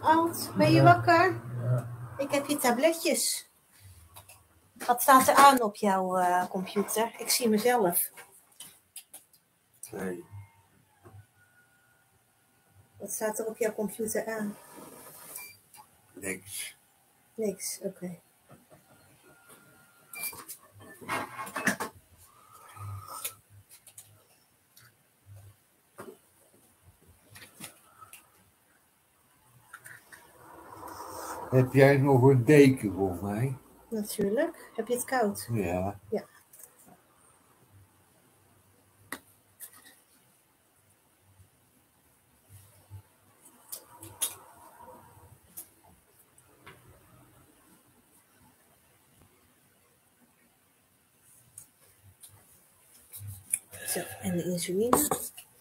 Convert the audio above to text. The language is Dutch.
Alt, ben je wakker? Ja. Ik heb je tabletjes. Wat staat er aan op jouw computer? Ik zie mezelf. 2. Wat staat er op jouw computer aan? Niks. Niks, oké. Heb jij nog een deken voor mij? Natuurlijk. Heb je het koud? Ja. Ja. Zo, en de insuline.